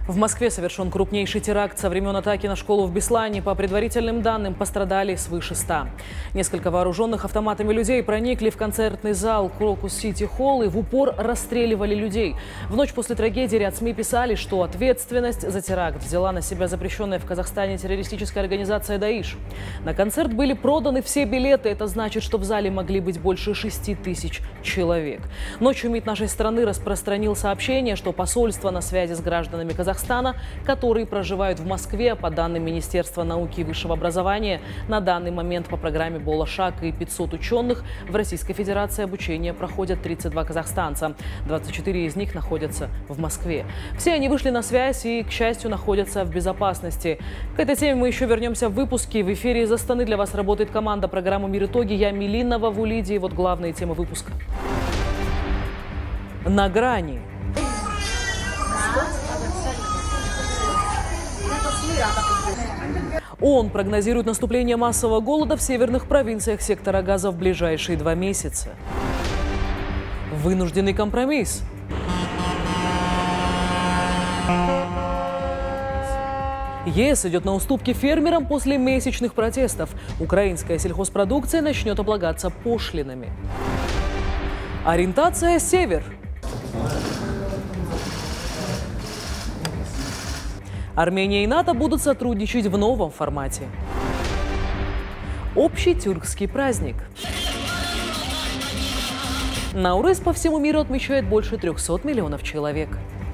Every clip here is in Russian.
В Москве совершен крупнейший теракт со времен атаки на школу в Беслане. По предварительным данным, пострадали свыше 100. Несколько вооруженных автоматами людей проникли в концертный зал Крокус Сити Холл и в упор расстреливали людей. В ночь после трагедии ряд СМИ писали, что ответственность за теракт взяла на себя запрещенная в Казахстане террористическая организация «Даиш». На концерт были проданы все билеты. Это значит, что в зале могли быть больше 6 тысяч человек. Ночью МИД нашей страны распространил сообщение, что посольство на связи с гражданами Казахстана, которые проживают в Москве. По данным Министерства науки и высшего образования, на данный момент по программе «Болашак» и 500 ученых в Российской Федерации обучение проходят 32 казахстанца. 24 из них находятся в Москве. Все они вышли на связь и, к счастью, находятся в безопасности. К этой теме мы еще вернемся в выпуске. В эфире из Астаны для вас работает команда программы «Мир итоги». Я Милина Вавулиди. И вот главные темы выпуска. На грани. ООН прогнозирует наступление массового голода в северных провинциях сектора Газа в ближайшие 2 месяца. Вынужденный компромисс. ЕС идет на уступки фермерам после месячных протестов. Украинская сельхозпродукция начнет облагаться пошлинами. Ориентация «Север». Армения и НАТО будут сотрудничать в новом формате. Общий тюркский праздник. Наурыз по всему миру отмечает больше 300 миллионов человек.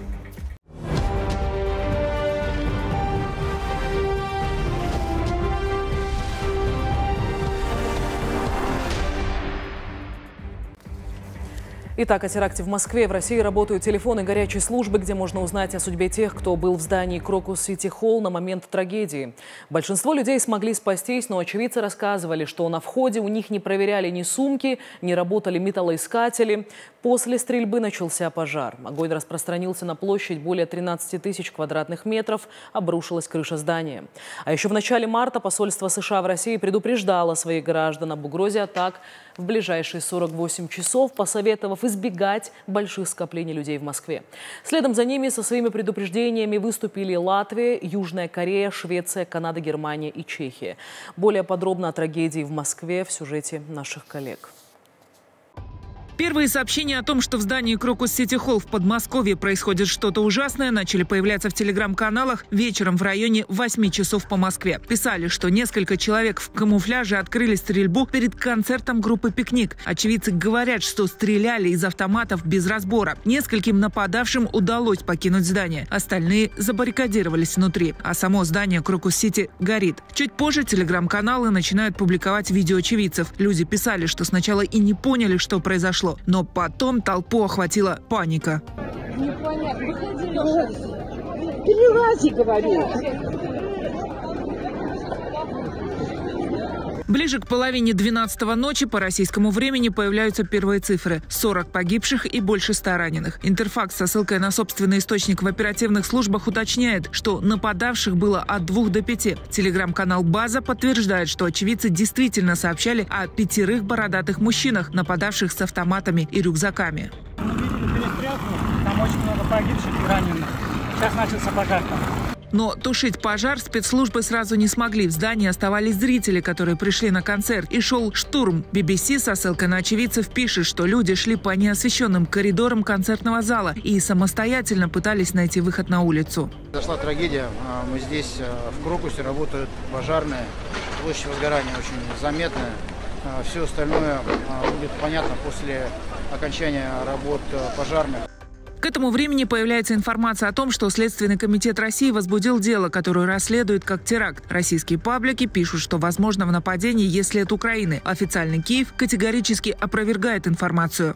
Итак, о теракте в Москве. В России работают телефоны горячей службы, где можно узнать о судьбе тех, кто был в здании Крокус Сити Холл на момент трагедии. Большинство людей смогли спастись, но очевидцы рассказывали, что на входе у них не проверяли ни сумки, не работали металлоискатели. После стрельбы начался пожар. Огонь распространился на площадь более 13 тысяч квадратных метров, обрушилась крыша здания. А еще в начале марта посольство США в России предупреждало своих граждан об угрозе атак в ближайшие 48 часов, посоветовав избегать больших скоплений людей в Москве. Следом за ними со своими предупреждениями выступили Латвия, Южная Корея, Швеция, Канада, Германия и Чехия. Более подробно о трагедии в Москве в сюжете наших коллег. Первые сообщения о том, что в здании Крокус Сити Холл в Подмосковье происходит что-то ужасное, начали появляться в телеграм-каналах вечером в районе 8 часов по Москве. Писали, что несколько человек в камуфляже открыли стрельбу перед концертом группы «Пикник». Очевидцы говорят, что стреляли из автоматов без разбора. Нескольким нападавшим удалось покинуть здание. Остальные забаррикадировались внутри. А само здание Крокус Сити горит. Чуть позже телеграм-каналы начинают публиковать видео очевидцев. Люди писали, что сначала и не поняли, что произошло. Но потом толпу охватила паника. Непонятно. Выходи. Перелази, говорю. Ближе к половине 12-го ночи по российскому времени появляются первые цифры – 40 погибших и больше 100 раненых. Интерфакс со ссылкой на собственный источник в оперативных службах уточняет, что нападавших было от 2 до 5. Телеграм-канал «База» подтверждает, что очевидцы действительно сообщали о 5 бородатых мужчинах, нападавших с автоматами и рюкзаками. Мы видели перестрелку, там очень много погибших и раненых. Сейчас начался пожар там. Но тушить пожар спецслужбы сразу не смогли. В здании оставались зрители, которые пришли на концерт. И шел штурм. BBC со ссылкой на очевидцев пишет, что люди шли по неосвещенным коридорам концертного зала и самостоятельно пытались найти выход на улицу. Произошла трагедия. Мы здесь в Крокусе работают пожарные. Площадь возгорания очень заметная. Все остальное будет понятно после окончания работ пожарных. К этому времени появляется информация о том, что Следственный комитет России возбудил дело, которое расследует как теракт. Российские паблики пишут, что возможно в нападении есть след Украины. Официальный Киев категорически опровергает информацию.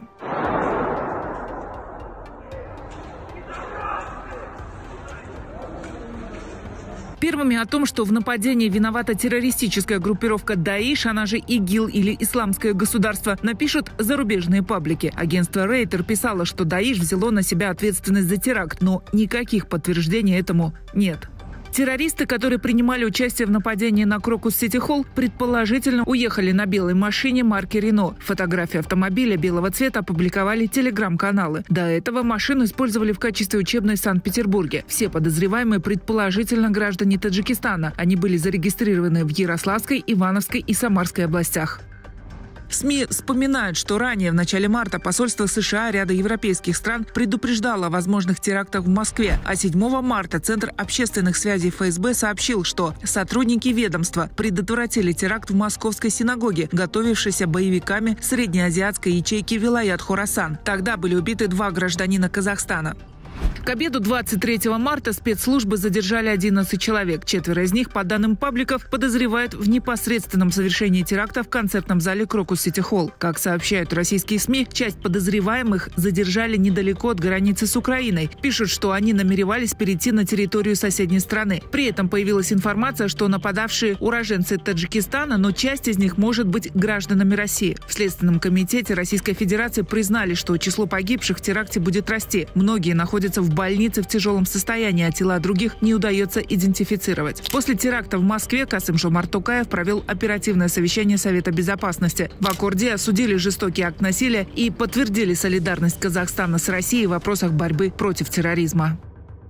Первыми о том, что в нападении виновата террористическая группировка «Даиш», она же ИГИЛ или Исламское государство, напишут зарубежные паблики. Агентство Рейтер писало, что «Даиш» взяло на себя ответственность за теракт, но никаких подтверждений этому нет. Террористы, которые принимали участие в нападении на Крокус-Сити-Холл, предположительно уехали на белой машине марки «Рено». Фотографии автомобиля белого цвета опубликовали телеграм-каналы. До этого машину использовали в качестве учебной в Санкт-Петербурге. Все подозреваемые предположительно граждане Таджикистана. Они были зарегистрированы в Ярославской, Ивановской и Самарской областях. СМИ вспоминают, что ранее, в начале марта, посольство США ряда европейских стран предупреждало о возможных терактах в Москве. А 7 марта Центр общественных связей ФСБ сообщил, что сотрудники ведомства предотвратили теракт в московской синагоге, готовившейся боевиками среднеазиатской ячейки Вилаят Хорасан. Тогда были убиты 2 гражданина Казахстана. К обеду 23 марта спецслужбы задержали 11 человек. 4 из них, по данным пабликов, подозревают в непосредственном совершении теракта в концертном зале Крокус-Сити-Холл. Как сообщают российские СМИ, часть подозреваемых задержали недалеко от границы с Украиной. Пишут, что они намеревались перейти на территорию соседней страны. При этом появилась информация, что нападавшие уроженцы Таджикистана, но часть из них может быть гражданами России. В Следственном комитете Российской Федерации признали, что число погибших в теракте будет расти. Многие находятся в больнице в тяжелом состоянии, а тела других не удается идентифицировать. После теракта в Москве Касым-Жомарт Токаев провел оперативное совещание Совета Безопасности. В аккорде осудили жестокий акт насилия и подтвердили солидарность Казахстана с Россией в вопросах борьбы против терроризма.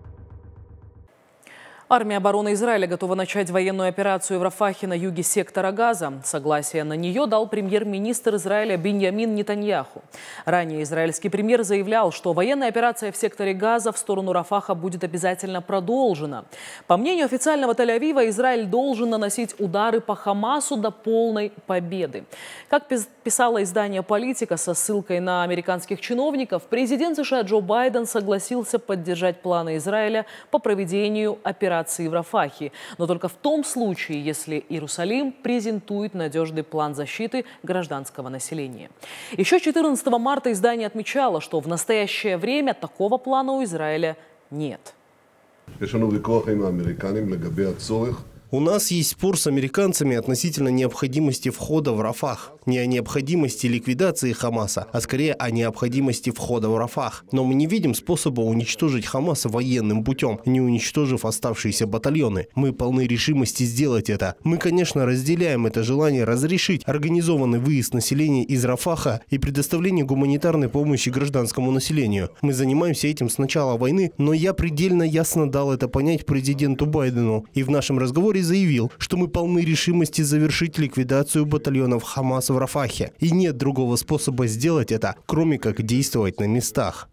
Армия обороны Израиля готова начать военную операцию в Рафахе на юге сектора Газа. Согласие на нее дал премьер-министр Израиля Биньямин Нетаньяху. Ранее израильский премьер заявлял, что военная операция в секторе Газа в сторону Рафаха будет обязательно продолжена. По мнению официального Тель-Авива, Израиль должен наносить удары по Хамасу до полной победы. Как писало издание «Политика» со ссылкой на американских чиновников, президент США Джо Байден согласился поддержать планы Израиля по проведению операции в Рафахе, но только в том случае, если Иерусалим презентует надежный план защиты гражданского населения. Еще 14 марта издание отмечало, что в настоящее время такого плана у Израиля нет. У нас есть спор с американцами относительно необходимости входа в Рафах. Не о необходимости ликвидации Хамаса, а скорее о необходимости входа в Рафах. Но мы не видим способа уничтожить Хамас военным путем, не уничтожив оставшиеся батальоны. Мы полны решимости сделать это. Мы, конечно, разделяем это желание разрешить организованный выезд населения из Рафаха и предоставление гуманитарной помощи гражданскому населению. Мы занимаемся этим с начала войны, но я предельно ясно дал это понять президенту Байдену. И в нашем разговоре заявил, что мы полны решимости завершить ликвидацию батальонов Хамаса в Рафахе. И нет другого способа сделать это, кроме как действовать на местах.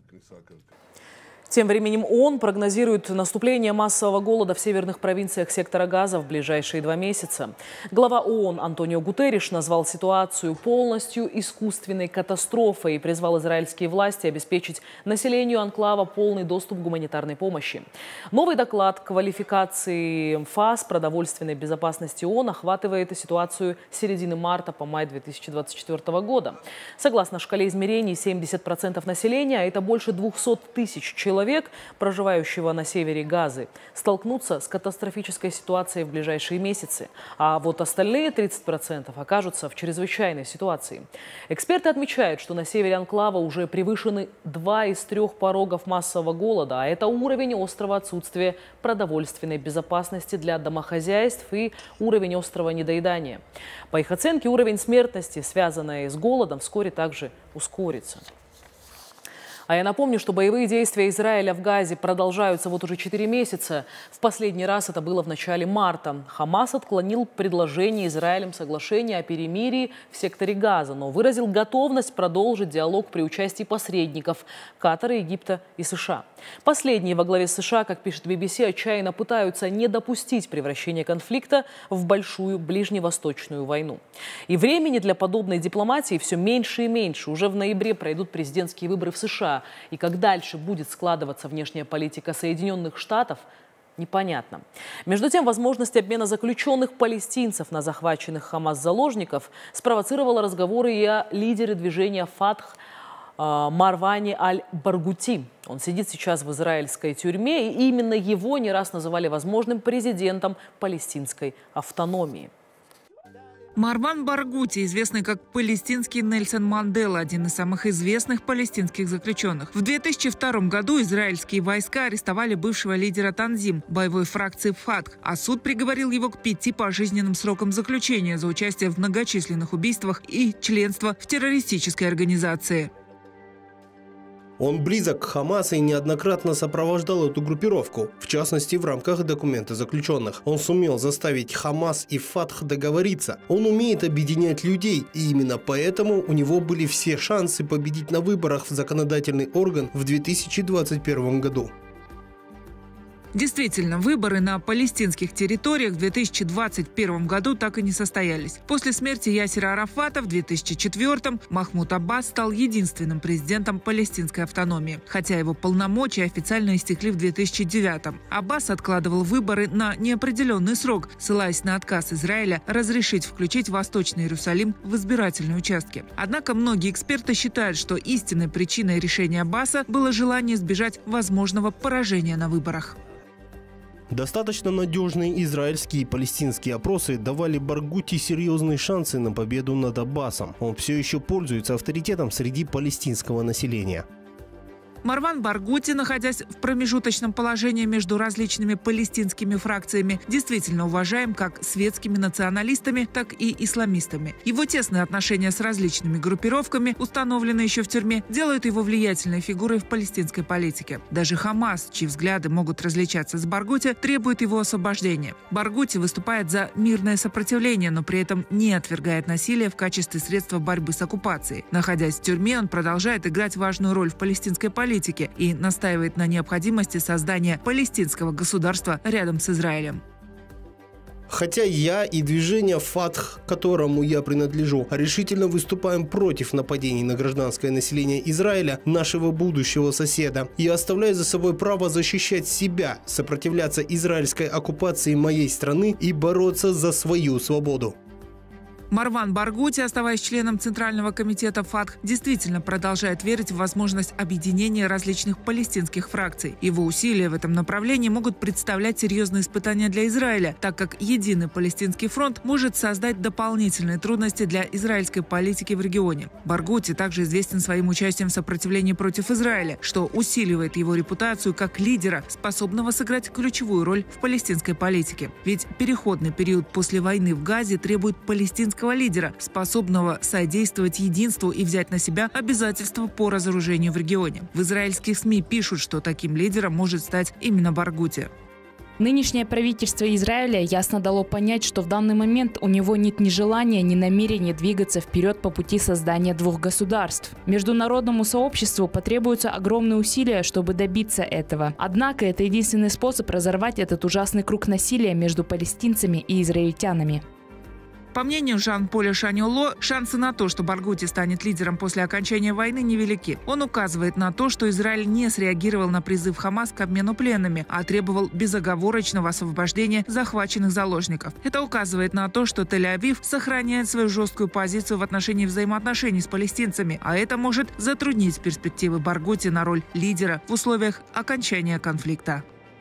Тем временем ООН прогнозирует наступление массового голода в северных провинциях сектора Газа в ближайшие 2 месяца. Глава ООН Антонио Гутерриш назвал ситуацию полностью искусственной катастрофой и призвал израильские власти обеспечить населению анклава полный доступ к гуманитарной помощи. Новый доклад квалификации ФАС продовольственной безопасности ООН охватывает ситуацию с середины марта по май 2024 года. Согласно шкале измерений, 70% населения, а это больше 200 тысяч человек, проживающего на севере Газы, столкнутся с катастрофической ситуацией в ближайшие месяцы. А вот остальные 30% окажутся в чрезвычайной ситуации. Эксперты отмечают, что на севере анклава уже превышены 2 из 3 порогов массового голода, а это уровень острого отсутствия продовольственной безопасности для домохозяйств и уровень острого недоедания. По их оценке, уровень смертности, связанный с голодом, вскоре также ускорится. А я напомню, что боевые действия Израиля в Газе продолжаются вот уже 4 месяца. В последний раз это было в начале марта. Хамас отклонил предложение Израилем соглашения о перемирии в секторе Газа, но выразил готовность продолжить диалог при участии посредников – Катара, Египта и США. Последние во главе США, как пишет BBC, отчаянно пытаются не допустить превращения конфликта в большую ближневосточную войну. И времени для подобной дипломатии все меньше и меньше. Уже в ноябре пройдут президентские выборы в США. И как дальше будет складываться внешняя политика Соединенных Штатов, непонятно. Между тем, возможность обмена заключенных палестинцев на захваченных Хамас заложников спровоцировала разговоры и о лидере движения «Фатх» Марване Аль-Баргути. Он сидит сейчас в израильской тюрьме, и именно его не раз называли возможным президентом палестинской автономии. Марван Баргути, известный как палестинский Нельсон Мандела, один из самых известных палестинских заключенных. В 2002 году израильские войска арестовали бывшего лидера Танзим, боевой фракции Фатх, а суд приговорил его к 5 пожизненным срокам заключения за участие в многочисленных убийствах и членство в террористической организации. Он близок к Хамасу и неоднократно сопровождал эту группировку, в частности, в рамках документа заключенных. Он сумел заставить Хамас и Фатх договориться. Он умеет объединять людей, и именно поэтому у него были все шансы победить на выборах в законодательный орган в 2021 году. Действительно, выборы на палестинских территориях в 2021 году так и не состоялись. После смерти Ясера Арафата в 2004-м Махмуд Аббас стал единственным президентом палестинской автономии, хотя его полномочия официально истекли в 2009-м. Аббас откладывал выборы на неопределенный срок, ссылаясь на отказ Израиля разрешить включить Восточный Иерусалим в избирательные участки. Однако многие эксперты считают, что истинной причиной решения Аббаса было желание избежать возможного поражения на выборах. Достаточно надежные израильские и палестинские опросы давали Баргути серьезные шансы на победу над Аббасом. Он все еще пользуется авторитетом среди палестинского населения. Марван Баргути, находясь в промежуточном положении между различными палестинскими фракциями, действительно уважаем как светскими националистами, так и исламистами. Его тесные отношения с различными группировками, установленные еще в тюрьме, делают его влиятельной фигурой в палестинской политике. Даже Хамас, чьи взгляды могут различаться с Баргути, требует его освобождения. Баргути выступает за мирное сопротивление, но при этом не отвергает насилие в качестве средства борьбы с оккупацией. Находясь в тюрьме, он продолжает играть важную роль в палестинской политике и настаивает на необходимости создания палестинского государства рядом с Израилем. Хотя я и движение Фатх, которому я принадлежу, решительно выступаем против нападений на гражданское население Израиля, нашего будущего соседа, я оставляю за собой право защищать себя, сопротивляться израильской оккупации моей страны и бороться за свою свободу. Марван Баргути, оставаясь членом Центрального комитета Фатх, действительно продолжает верить в возможность объединения различных палестинских фракций. Его усилия в этом направлении могут представлять серьезные испытания для Израиля, так как единый палестинский фронт может создать дополнительные трудности для израильской политики в регионе. Баргути также известен своим участием в сопротивлении против Израиля, что усиливает его репутацию как лидера, способного сыграть ключевую роль в палестинской политике. Ведь переходный период после войны в Газе требует палестинского лидера, способного содействовать единству и взять на себя обязательства по разоружению в регионе. В израильских СМИ пишут, что таким лидером может стать именно Баргути. Нынешнее правительство Израиля ясно дало понять, что в данный момент у него нет ни желания, ни намерения двигаться вперед по пути создания двух государств. Международному сообществу потребуются огромные усилия, чтобы добиться этого. Однако это единственный способ разорвать этот ужасный круг насилия между палестинцами и израильтянами. По мнению Жан-Поля Шаньоло, шансы на то, что Баргути станет лидером после окончания войны, невелики. Он указывает на то, что Израиль не среагировал на призыв Хамас к обмену пленными, а требовал безоговорочного освобождения захваченных заложников. Это указывает на то, что Тель-Авив сохраняет свою жесткую позицию в отношении взаимоотношений с палестинцами, а это может затруднить перспективы Баргути на роль лидера в условиях окончания конфликта.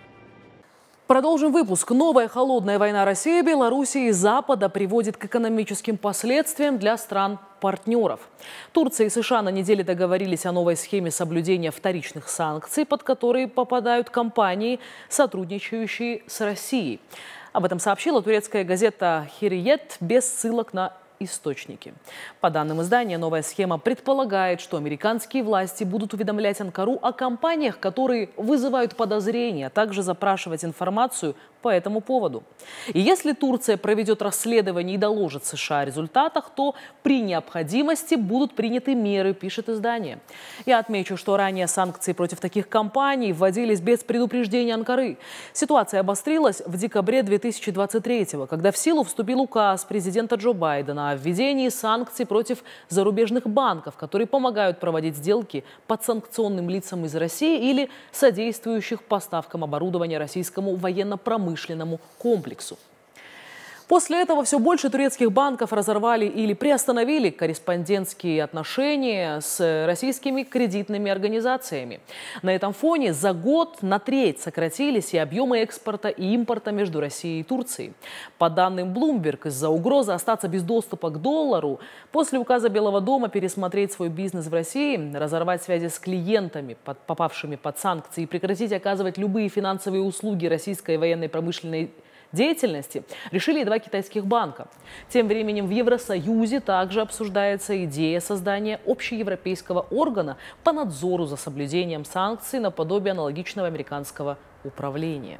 Продолжим выпуск. Новая холодная война России, Белоруссии и Запада приводит к экономическим последствиям для стран-партнеров. Турция и США на неделе договорились о новой схеме соблюдения вторичных санкций, под которые попадают компании, сотрудничающие с Россией. Об этом сообщила турецкая газета «Хирриет» без ссылок на источники. По данным издания, новая схема предполагает, что американские власти будут уведомлять Анкару о компаниях, которые вызывают подозрения, а также запрашивать информацию по этому поводу. И если Турция проведет расследование и доложит США о результатах, то при необходимости будут приняты меры, пишет издание. Я отмечу, что ранее санкции против таких компаний вводились без предупреждения Анкары. Ситуация обострилась в декабре 2023-го, когда в силу вступил указ президента Джо Байдена о введении санкций против зарубежных банков, которые помогают проводить сделки подсанкционным лицам из России или содействующих поставкам оборудования российскому военно-промышленному комплексу. После этого все больше турецких банков разорвали или приостановили корреспондентские отношения с российскими кредитными организациями. На этом фоне за год на треть сократились и объемы экспорта и импорта между Россией и Турцией. По данным Bloomberg, из-за угрозы остаться без доступа к доллару, после указа Белого дома пересмотреть свой бизнес в России, разорвать связи с клиентами, попавшими под санкции, и прекратить оказывать любые финансовые услуги российской военной промышленной деятельности, решили и два китайских банка. Тем временем в Евросоюзе также обсуждается идея создания общеевропейского органа по надзору за соблюдением санкций наподобие аналогичного американского управления.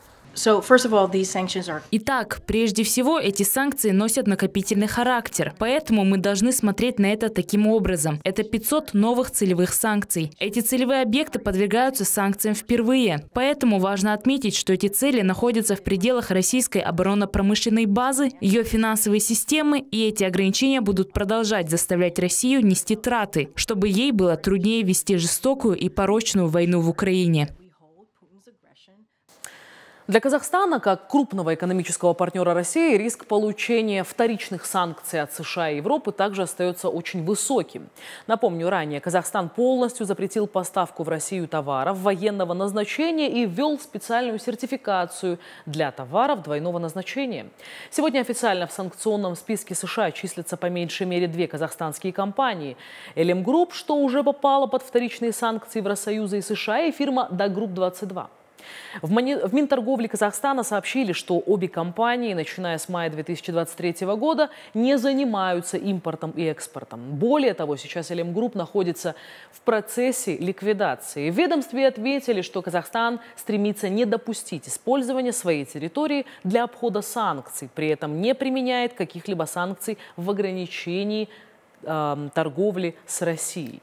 Итак, прежде всего, эти санкции носят накопительный характер, поэтому мы должны смотреть на это таким образом. Это 500 новых целевых санкций. Эти целевые объекты подвергаются санкциям впервые, поэтому важно отметить, что эти цели находятся в пределах российской оборонно-промышленной базы, ее финансовой системы, и эти ограничения будут продолжать заставлять Россию нести траты, чтобы ей было труднее вести жестокую и порочную войну в Украине. Для Казахстана, как крупного экономического партнера России, риск получения вторичных санкций от США и Европы также остается очень высоким. Напомню, ранее Казахстан полностью запретил поставку в Россию товаров военного назначения и ввел специальную сертификацию для товаров двойного назначения. Сегодня официально в санкционном списке США числятся по меньшей мере 2 казахстанские компании. LM Group, что уже попало под вторичные санкции Евросоюза и США, и фирма Dagroup 22. В Минторговле Казахстана сообщили, что обе компании, начиная с мая 2023 года, не занимаются импортом и экспортом. Более того, сейчас LM Group находится в процессе ликвидации. В ведомстве ответили, что Казахстан стремится не допустить использования своей территории для обхода санкций, при этом не применяет каких-либо санкций в ограничении торговли с Россией.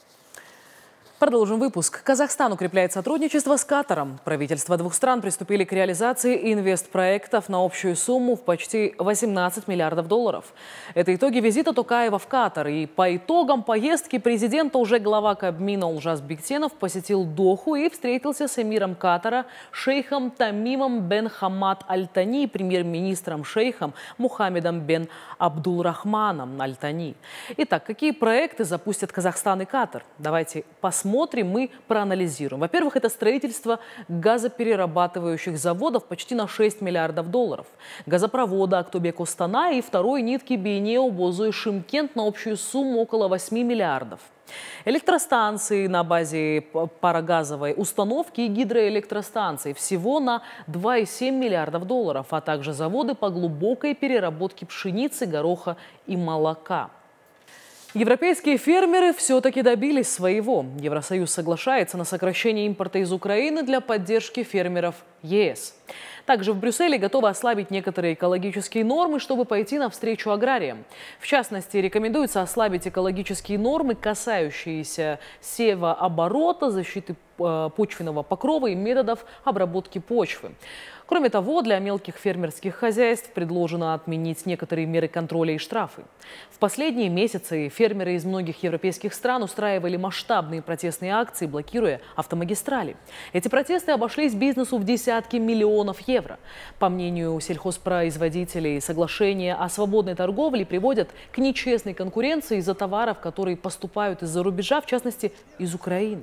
Продолжим выпуск. Казахстан укрепляет сотрудничество с Катаром. Правительства двух стран приступили к реализации инвестпроектов на общую сумму в почти 18 миллиардов долларов. Это итоги визита Токаева в Катар. И по итогам поездки президента уже глава Кабмина Олжас Бектенов посетил Доху и встретился с эмиром Катара шейхом Тамимом бен Хамад Аль-Тани и премьер-министром шейхом Мухаммедом бен Абдулрахманом Аль-Тани. Итак, какие проекты запустят Казахстан и Катар? Давайте посмотрим, мы проанализируем. Во-первых, это строительство газоперерабатывающих заводов почти на 6 миллиардов долларов, газопровода Актобе-Костана и второй нитки Бейнео-Бозой-Шымкент на общую сумму около 8 миллиардов. Электростанции на базе парогазовой установки и гидроэлектростанции всего на 2,7 миллиардов долларов, а также заводы по глубокой переработке пшеницы, гороха и молока. Европейские фермеры все-таки добились своего. Евросоюз соглашается на сокращение импорта из Украины для поддержки фермеров ЕС. Также в Брюсселе готовы ослабить некоторые экологические нормы, чтобы пойти навстречу аграриям. В частности, рекомендуется ослабить экологические нормы, касающиеся севооборота, защиты почвенного покрова и методов обработки почвы. Кроме того, для мелких фермерских хозяйств предложено отменить некоторые меры контроля и штрафы. В последние месяцы фермеры из многих европейских стран устраивали масштабные протестные акции, блокируя автомагистрали. Эти протесты обошлись бизнесу в десятки миллионов евро. По мнению сельхозпроизводителей, соглашения о свободной торговле приводят к нечестной конкуренции из-за товаров, которые поступают из-за рубежа, в частности, из Украины.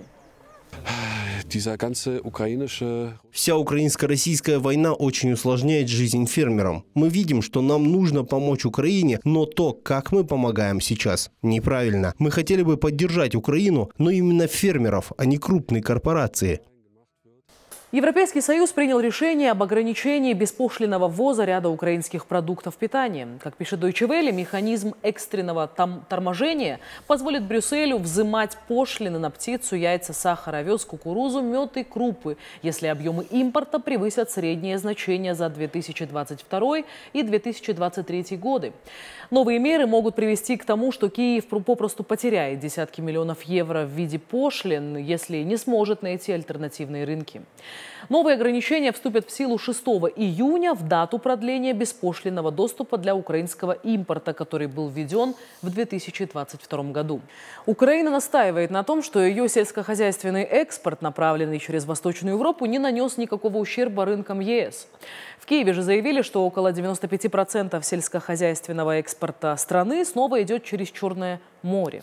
Вся украинско-российская война очень усложняет жизнь фермерам. Мы видим, что нам нужно помочь Украине, но то, как мы помогаем сейчас, неправильно. Мы хотели бы поддержать Украину, но именно фермеров, а не крупные корпорации. Европейский Союз принял решение об ограничении беспошлинного ввоза ряда украинских продуктов питания. Как пишет Deutsche Welle, механизм экстренного торможения позволит Брюсселю взимать пошлины на птицу, яйца, сахар, овес, кукурузу, мед и крупы, если объемы импорта превысят среднее значение за 2022 и 2023 годы. Новые меры могут привести к тому, что Киев попросту потеряет десятки миллионов евро в виде пошлин, если не сможет найти альтернативные рынки. Новые ограничения вступят в силу 6 июня в дату продления беспошлинного доступа для украинского импорта, который был введен в 2022 году. Украина настаивает на том, что ее сельскохозяйственный экспорт, направленный через Восточную Европу, не нанес никакого ущерба рынкам ЕС. В В Киеве же заявили, что около 95% сельскохозяйственного экспорта страны снова идет через Черное море.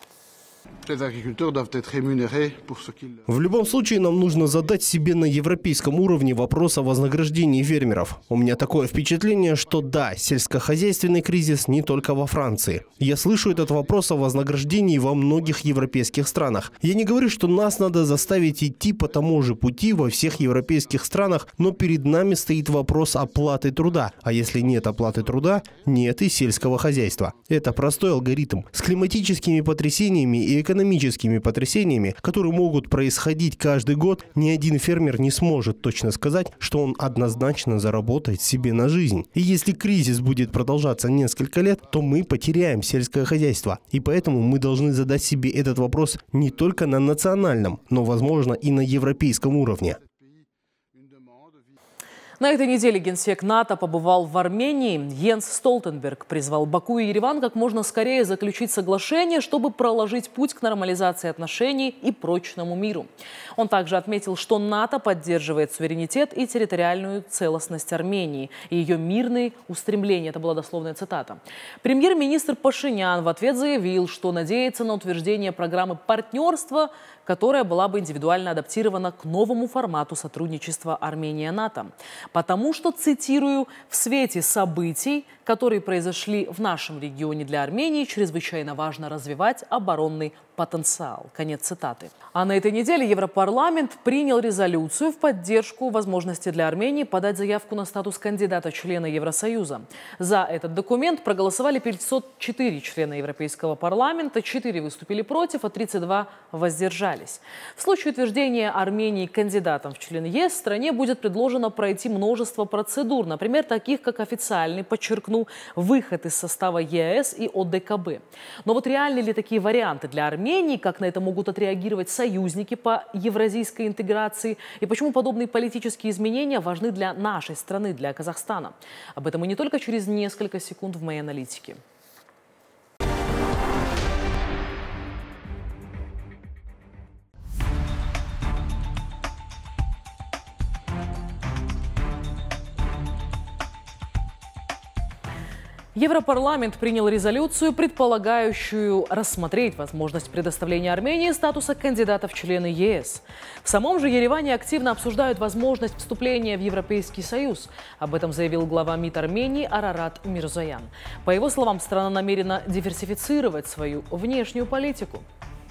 В любом случае, нам нужно задать себе на европейском уровне вопрос о вознаграждении фермеров. У меня такое впечатление, что да, сельскохозяйственный кризис не только во Франции. Я слышу этот вопрос о вознаграждении во многих европейских странах. Я не говорю, что нас надо заставить идти по тому же пути во всех европейских странах, но перед нами стоит вопрос оплаты труда. А если нет оплаты труда, нет и сельского хозяйства. Это простой алгоритм. С климатическими потрясениями и экономическими потрясениями, которые могут происходить каждый год, ни один фермер не сможет точно сказать, что он однозначно заработает себе на жизнь. И если кризис будет продолжаться несколько лет, то мы потеряем сельское хозяйство. И поэтому мы должны задать себе этот вопрос не только на национальном, но, возможно, и на европейском уровне. На этой неделе генсек НАТО побывал в Армении. Йенс Столтенберг призвал Баку и Ереван как можно скорее заключить соглашение, чтобы проложить путь к нормализации отношений и прочному миру. Он также отметил, что НАТО поддерживает суверенитет и территориальную целостность Армении и ее мирные устремления. Это была дословная цитата. Премьер-министр Пашинян в ответ заявил, что надеется на утверждение программы партнерства, которая была бы индивидуально адаптирована к новому формату сотрудничества Армения-НАТО. Потому что, цитирую, «в свете событий, которые произошли в нашем регионе для Армении, чрезвычайно важно развивать оборонный потенциал». Конец цитаты. А на этой неделе Европарламент принял резолюцию в поддержку возможности для Армении подать заявку на статус кандидата-члена Евросоюза. За этот документ проголосовали 504 члена Европейского парламента, 4 выступили против, а 32 воздержались. В случае утверждения Армении кандидатом в члены ЕС стране будет предложено пройти множество процедур, например, таких как официальный, подчеркну, выход из состава ЕС и ОДКБ. Но вот реальны ли такие варианты для Армении, как на это могут отреагировать союзники по евразийской интеграции и почему подобные политические изменения важны для нашей страны, для Казахстана? Об этом и не только через несколько секунд в моей аналитике. Европарламент принял резолюцию, предполагающую рассмотреть возможность предоставления Армении статуса кандидата в члены ЕС. В самом же Ереване активно обсуждают возможность вступления в Европейский Союз. Об этом заявил глава МИД Армении Арарат Мирзоян. По его словам, страна намерена диверсифицировать свою внешнюю политику.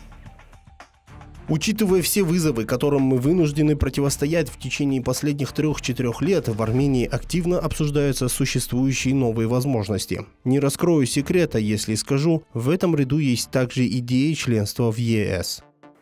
Учитывая все вызовы, которым мы вынуждены противостоять в течение последних 3-4 лет, в Армении активно обсуждаются существующие новые возможности. Не раскрою секрета, если скажу, в этом ряду есть также идея членства в ЕС.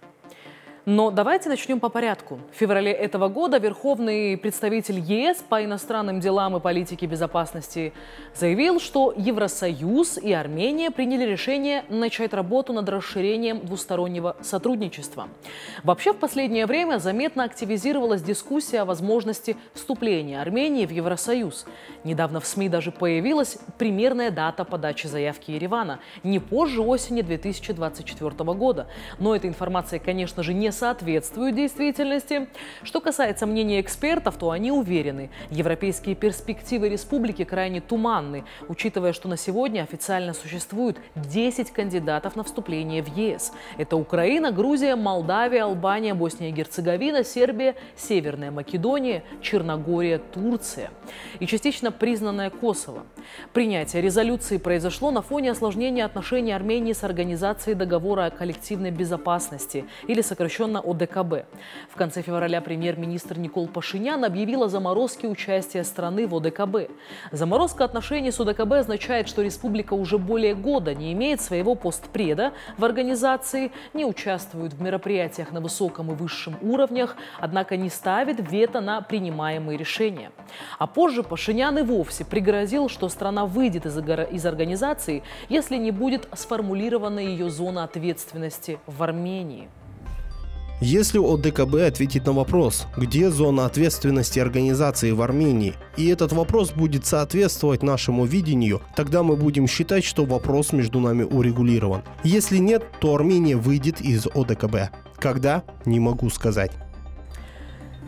Но давайте начнем по порядку. В феврале этого года верховный представитель ЕС по иностранным делам и политике безопасности заявил, что Евросоюз и Армения приняли решение начать работу над расширением двустороннего сотрудничества. Вообще, в последнее время заметно активизировалась дискуссия о возможности вступления Армении в Евросоюз. Недавно в СМИ даже появилась примерная дата подачи заявки Еревана – не позже осени 2024 года. Но эта информация, конечно же, не соответствуют действительности. Что касается мнения экспертов, то они уверены, европейские перспективы республики крайне туманны, учитывая, что на сегодня официально существует 10 кандидатов на вступление в ЕС. Это Украина, Грузия, Молдавия, Албания, Босния и Герцеговина, Сербия, Северная Македония, Черногория, Турция и частично признанное Косово. Принятие резолюции произошло на фоне осложнения отношений Армении с Организацией договора о коллективной безопасности, или сокращенно ОДКБ. В конце февраля премьер-министр Никол Пашинян объявил о заморозке участия страны в ОДКБ. Заморозка отношений с ОДКБ означает, что республика уже более года не имеет своего постпреда в организации, не участвует в мероприятиях на высоком и высшем уровнях, однако не ставит вето на принимаемые решения. А позже Пашинян и вовсе пригрозил, что страна выйдет из организации, если не будет сформулирована ее зона ответственности в Армении. Если ОДКБ ответит на вопрос, где зона ответственности организации в Армении, и этот вопрос будет соответствовать нашему видению, тогда мы будем считать, что вопрос между нами урегулирован. Если нет, то Армения выйдет из ОДКБ. Когда? Не могу сказать.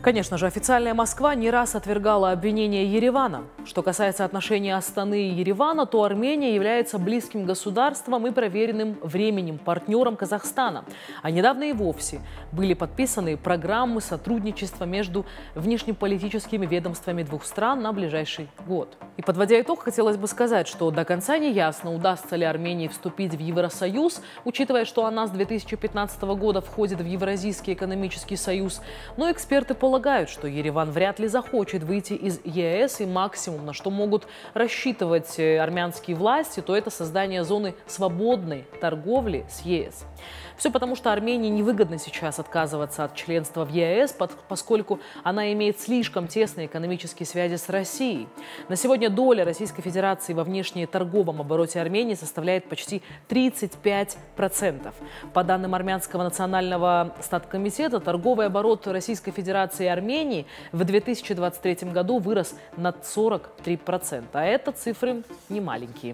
Конечно же, официальная Москва не раз отвергала обвинения Еревана. Что касается отношений Астаны и Еревана, то Армения является близким государством и проверенным временем партнером Казахстана. А недавно и вовсе были подписаны программы сотрудничества между внешнеполитическими ведомствами двух стран на ближайший год. И подводя итог, хотелось бы сказать, что до конца не ясно, удастся ли Армении вступить в Евросоюз, учитывая, что она с 2015 года входит в Евразийский экономический союз. Но эксперты полагают, что Ереван вряд ли захочет выйти из ЕС, и максимум, на что могут рассчитывать армянские власти, то это создание зоны свободной торговли с ЕС. Все потому, что Армении невыгодно сейчас отказываться от членства в ЕС, поскольку она имеет слишком тесные экономические связи с Россией. На сегодня доля Российской Федерации во внешнеторговом обороте Армении составляет почти 35%. По данным Армянского национального статкомитета, торговый оборот Российской Федерации и Армении в 2023 году вырос на 43%. А это цифры немаленькие.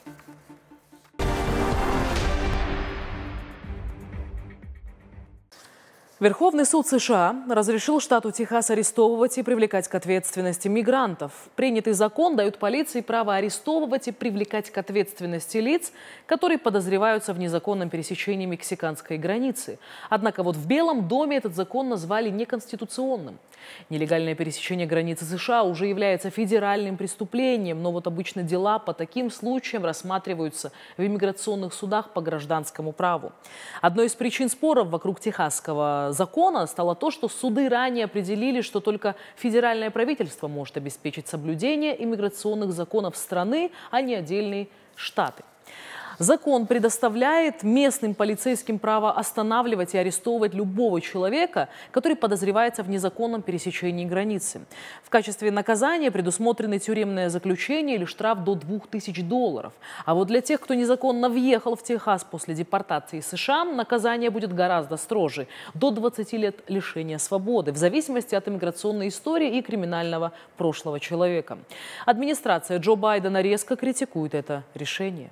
Верховный суд США разрешил штату Техас арестовывать и привлекать к ответственности мигрантов. Принятый закон дает полиции право арестовывать и привлекать к ответственности лиц, которые подозреваются в незаконном пересечении мексиканской границы. Однако вот в Белом доме этот закон назвали неконституционным. Нелегальное пересечение границы США уже является федеральным преступлением, но вот обычно дела по таким случаям рассматриваются в иммиграционных судах по гражданскому праву. Одной из причин споров вокруг техасского закона стало то, что суды ранее определили, что только федеральное правительство может обеспечить соблюдение иммиграционных законов страны, а не отдельные штаты. Закон предоставляет местным полицейским право останавливать и арестовывать любого человека, который подозревается в незаконном пересечении границы. В качестве наказания предусмотрены тюремное заключение или штраф до $2000. А вот для тех, кто незаконно въехал в Техас после депортации из США, наказание будет гораздо строже – до 20 лет лишения свободы, в зависимости от иммиграционной истории и криминального прошлого человека. Администрация Джо Байдена резко критикует это решение.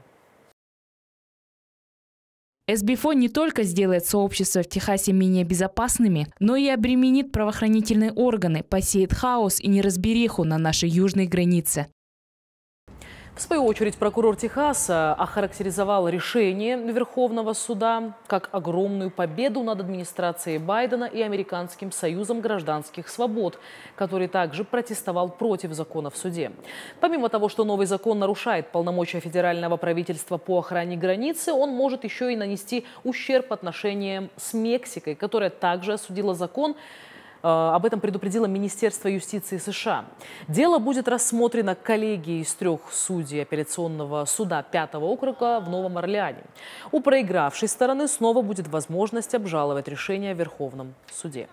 СБФО не только сделает сообщество в Техасе менее безопасными, но и обременит правоохранительные органы, посеет хаос и неразбериху на нашей южной границе. В свою очередь, прокурор Техаса охарактеризовал решение Верховного суда как огромную победу над администрацией Байдена и Американским союзом гражданских свобод, который также протестовал против закона в суде. Помимо того, что новый закон нарушает полномочия федерального правительства по охране границы, он может еще и нанести ущерб отношениям с Мексикой, которая также осудила закон. Об этом предупредило Министерство юстиции США. Дело будет рассмотрено коллегией из 3 судей апелляционного суда 5-го округа в Новом Орлеане. У проигравшей стороны снова будет возможность обжаловать решение в Верховном суде.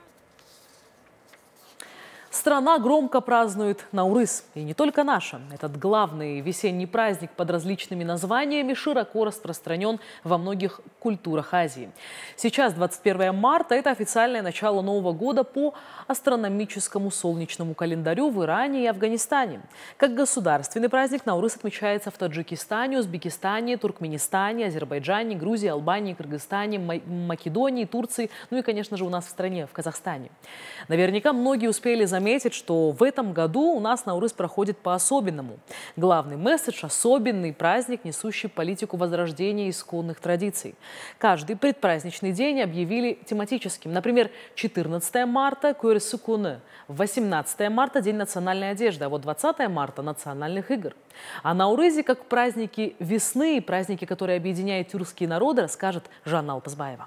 Страна громко празднует Наурыз. И не только наша. Этот главный весенний праздник под различными названиями широко распространен во многих культурах Азии. Сейчас 21 марта – это официальное начало Нового года по астрономическому солнечному календарю в Иране и Афганистане. Как государственный праздник Наурыз отмечается в Таджикистане, Узбекистане, Туркменистане, Азербайджане, Грузии, Албании, Кыргызстане, Македонии, Турции, ну и, конечно же, у нас в стране, в Казахстане. Наверняка многие успели заметить, что в этом году у нас Наурыз проходит по-особенному. Главный месседж – особенный праздник, несущий политику возрождения исконных традиций. Каждый предпраздничный день объявили тематическим. Например, 14 марта – Куэрсукуны, 18 марта – День национальной одежды, а вот 20 марта – национальных игр. О Наурызе как праздники весны и праздники, которые объединяют тюркские народы, расскажет Жанна Алпазбаева.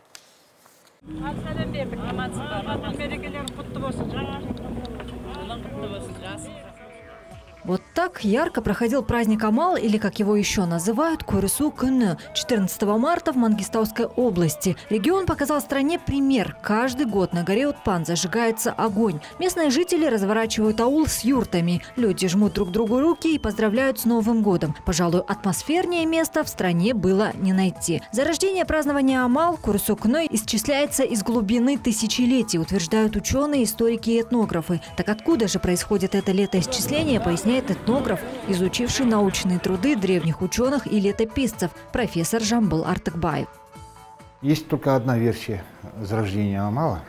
Вот так ярко проходил праздник Амал, или как его еще называют, Куэрсукуны, 14 марта в Мангистауской области. Регион показал стране пример. Каждый год на горе Утпан зажигается огонь. Местные жители разворачивают аул с юртами. Люди жмут друг другу руки и поздравляют с Новым годом. Пожалуй, атмосфернее места в стране было не найти. Зарождение празднования Амал Куэрсукуны исчисляется из глубины тысячелетий, утверждают ученые, историки и этнографы. Так откуда же происходит это летоисчисление, поясняет этнограф, изучивший научные труды древних ученых и летописцев, профессор Жамбыл Артыкбаев. Есть только одна версия зарождения Амала.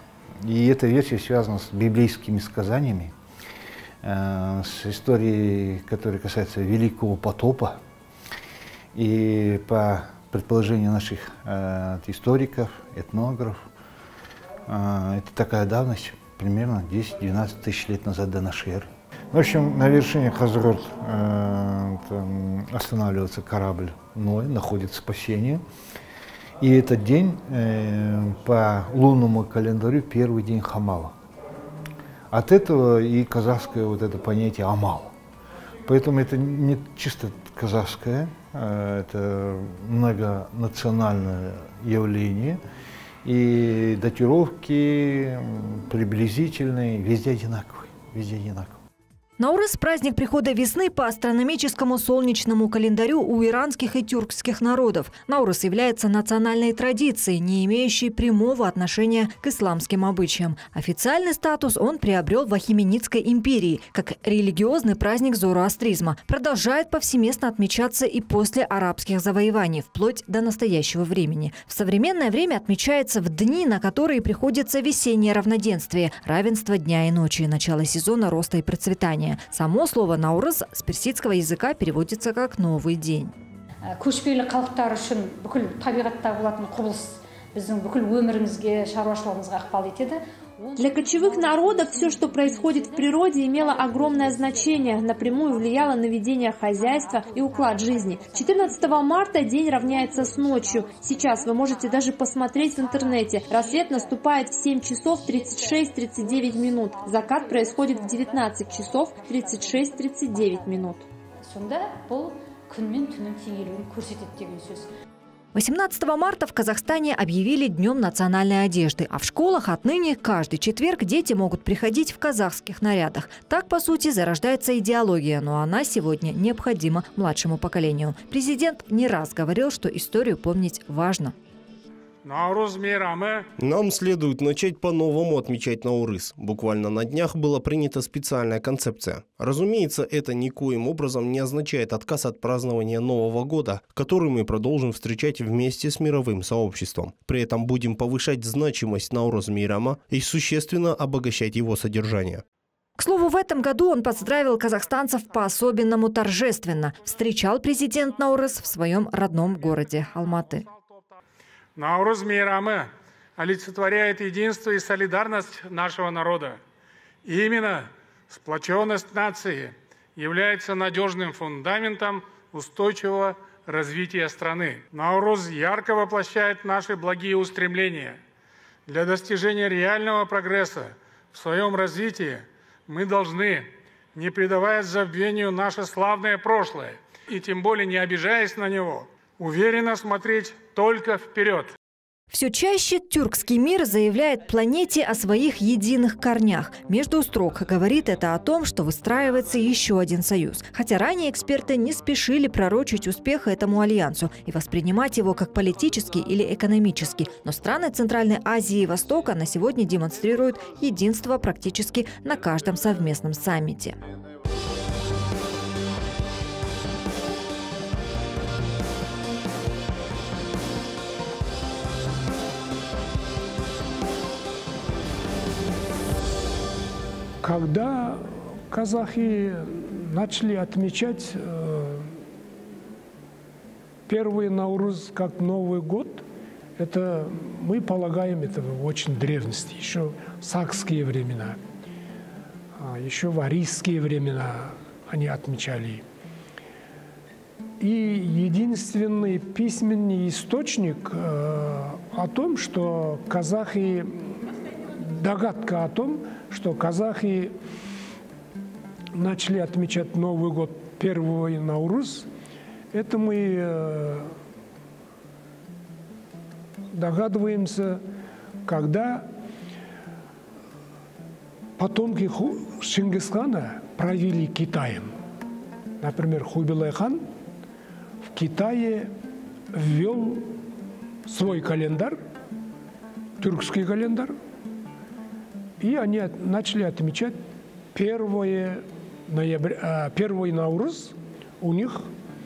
И эта версия связана с библейскими сказаниями, с историей, которая касается Великого потопа. И по предположению наших историков, этнографов, это такая давность, примерно 10-12 тысяч лет назад до нашей эры. В общем, на вершине Хазрот останавливается корабль Ной, находит спасение. И этот день по лунному календарю первый день Хамала. От этого и казахское вот это понятие Амал. Поэтому это не чисто казахское, это многонациональное явление. И датировки приблизительные, везде одинаковые, везде одинаковые. Наурыз – праздник прихода весны по астрономическому солнечному календарю у иранских и тюркских народов. Наурыз является национальной традицией, не имеющей прямого отношения к исламским обычаям. Официальный статус он приобрел в Ахименидской империи, как религиозный праздник зороастризма. Продолжает повсеместно отмечаться и после арабских завоеваний, вплоть до настоящего времени. В современное время отмечается в дни, на которые приходится весеннее равноденствие, равенство дня и ночи, начало сезона роста и процветания. Само слово «наурыз» с персидского языка переводится как «новый день». Для кочевых народов все, что происходит в природе, имело огромное значение, напрямую влияло на ведение хозяйства и уклад жизни. 14 марта день равняется с ночью. Сейчас вы можете даже посмотреть в интернете. Рассвет наступает в 7 часов 36-39 минут. Закат происходит в 19 часов 36-39 минут. 18 марта в Казахстане объявили Днем национальной одежды, а в школах отныне каждый четверг дети могут приходить в казахских нарядах. Так, по сути, зарождается идеология, но она сегодня необходима младшему поколению. Президент не раз говорил, что историю помнить важно. Нам следует начать по-новому отмечать Наурыз. Буквально на днях была принята специальная концепция. Разумеется, это никоим образом не означает отказ от празднования Нового года, который мы продолжим встречать вместе с мировым сообществом. При этом будем повышать значимость Наурыз Мейрама и существенно обогащать его содержание. К слову, в этом году он поздравил казахстанцев по-особенному торжественно. Встречал президент Наурыз в своем родном городе Алматы. Наурыз мейрамы олицетворяет единство и солидарность нашего народа. И именно сплоченность нации является надежным фундаментом устойчивого развития страны. Наурыз ярко воплощает наши благие устремления. Для достижения реального прогресса в своем развитии мы должны, не предавая забвению наше славное прошлое, и тем более не обижаясь на него, уверенно смотреть только вперед. Все чаще тюркский мир заявляет планете о своих единых корнях. Между строк говорит это о том, что выстраивается еще один союз. Хотя ранее эксперты не спешили пророчить успех этому альянсу и воспринимать его как политический или экономический. Но страны Центральной Азии и Востока на сегодня демонстрируют единство практически на каждом совместном саммите. Когда казахи начали отмечать первый Наурыз как Новый год, это, мы полагаем, это в очень древности, еще сакские времена, еще варийские времена они отмечали. И единственный письменный источник о том, что казахи, догадка о том, что казахи начали отмечать Новый год, первый Наурыз, это мы догадываемся, когда потомки Чингисхана правили Китаем. Например, Хубилай хан в Китае ввел свой календарь, тюркский календарь, и они начали отмечать 1 Наурыз, у них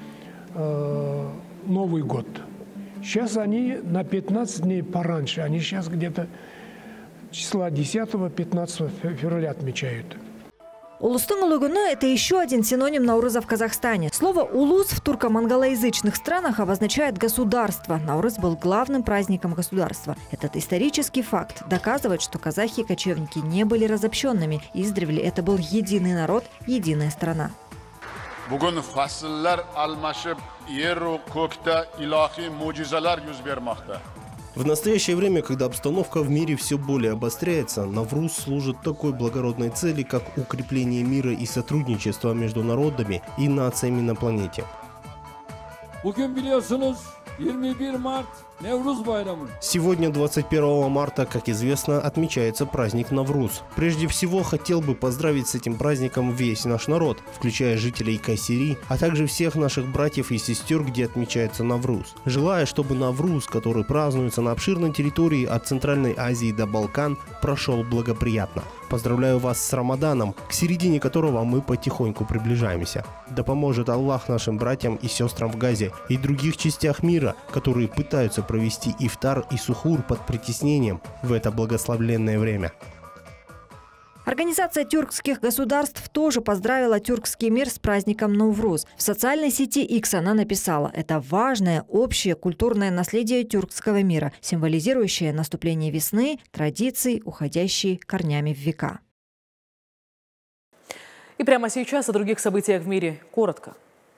Новый год. Сейчас они на 15 дней пораньше, они сейчас где-то числа 10-15 февраля отмечают. Улустың ұлы күні – это еще один синоним Наурыза в Казахстане. Слово «улус» в турко-монголоязычных странах обозначает «государство». Наурыз был главным праздником государства. Этот исторический факт доказывает, что казахи-кочевники не были разобщенными. Издревле это был единый народ, единая страна. Bugun fasllar almashib, yer-u ko'kda ilohiy mo'jizalar yuz bermoqda. В настоящее время, когда обстановка в мире все более обостряется, Навруз служит такой благородной цели, как укрепление мира и сотрудничества между народами и нациями на планете. Сегодня, 21 марта, как известно, отмечается праздник Навруз. Прежде всего, хотел бы поздравить с этим праздником весь наш народ, включая жителей Кайсери, а также всех наших братьев и сестер, где отмечается Навруз. Желаю, чтобы Навруз, который празднуется на обширной территории от Центральной Азии до Балкан, прошел благоприятно. Поздравляю вас с Рамаданом, к середине которого мы потихоньку приближаемся. Да поможет Аллах нашим братьям и сестрам в Газе и других частях мира, которые пытаются провести ифтар и сухур под притеснением в это благословенное время. Организация тюркских государств тоже поздравила тюркский мир с праздником Навруз. В социальной сети X она написала: «Это важное общее культурное наследие тюркского мира, символизирующее наступление весны, традиций, уходящие корнями в века». И прямо сейчас о других событиях в мире коротко.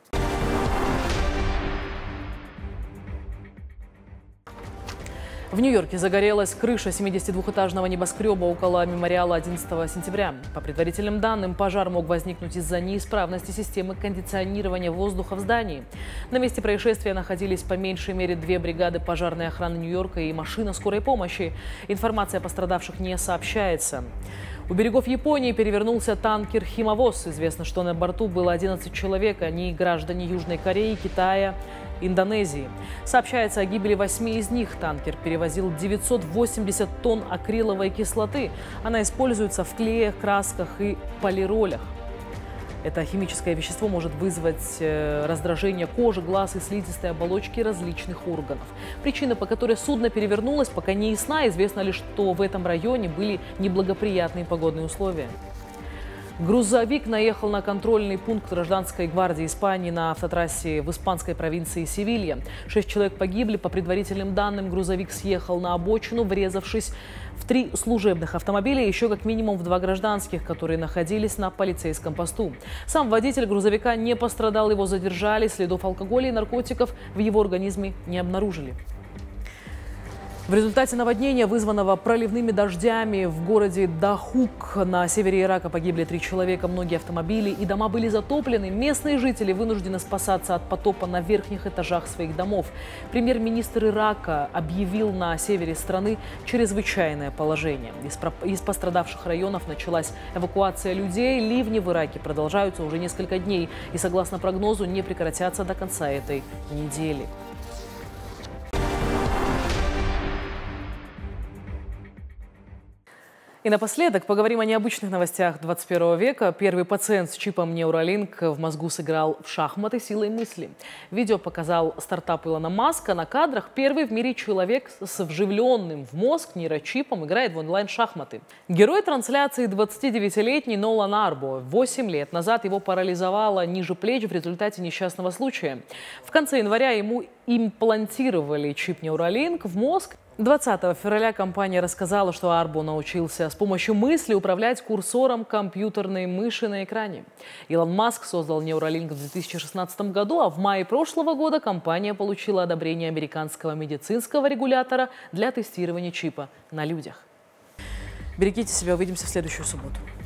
В Нью-Йорке загорелась крыша 72-этажного небоскреба около мемориала 11 сентября. По предварительным данным, пожар мог возникнуть из-за неисправности системы кондиционирования воздуха в здании. На месте происшествия находились по меньшей мере 2 бригады пожарной охраны Нью-Йорка и машина скорой помощи. Информация о пострадавших не сообщается. У берегов Японии перевернулся танкер «Химовоз». Известно, что на борту было 11 человек, они граждане Южной Кореи, Китая, Индонезии. Сообщается о гибели 8 из них. Танкер перевозил 980 тонн акриловой кислоты. Она используется в клеях, красках и полиролях. Это химическое вещество может вызвать раздражение кожи, глаз и слизистой оболочки различных органов. Причина, по которой судно перевернулось, пока не ясна. Известно лишь, что в этом районе были неблагоприятные погодные условия. Грузовик наехал на контрольный пункт гражданской гвардии Испании на автотрассе в испанской провинции Севилья. 6 человек погибли. По предварительным данным, грузовик съехал на обочину, врезавшись в 3 служебных автомобиля и еще как минимум в 2 гражданских, которые находились на полицейском посту. Сам водитель грузовика не пострадал, его задержали. Следов алкоголя и наркотиков в его организме не обнаружили. В результате наводнения, вызванного проливными дождями, в городе Дахук на севере Ирака погибли 3 человека, многие автомобили и дома были затоплены. Местные жители вынуждены спасаться от потопа на верхних этажах своих домов. Премьер-министр Ирака объявил на севере страны чрезвычайное положение. Из пострадавших районов началась эвакуация людей. Ливни в Ираке продолжаются уже несколько дней и, согласно прогнозу, не прекратятся до конца этой недели. И напоследок поговорим о необычных новостях 21 века. Первый пациент с чипом Neuralink в мозгу сыграл в шахматы силой мысли. Видео показал стартап Илона Маска. На кадрах первый в мире человек с вживленным в мозг нейрочипом играет в онлайн-шахматы. Герой трансляции 29-летний Нолан Арбо. 8 лет назад его парализовало ниже плеч в результате несчастного случая. В конце января ему имплантировали чип Neuralink в мозг. 20 февраля компания рассказала, что Арбо научился с помощью мысли управлять курсором компьютерной мыши на экране. Илон Маск создал Neuralink в 2016 году, а в мае прошлого года компания получила одобрение американского медицинского регулятора для тестирования чипа на людях. Берегите себя, увидимся в следующую субботу.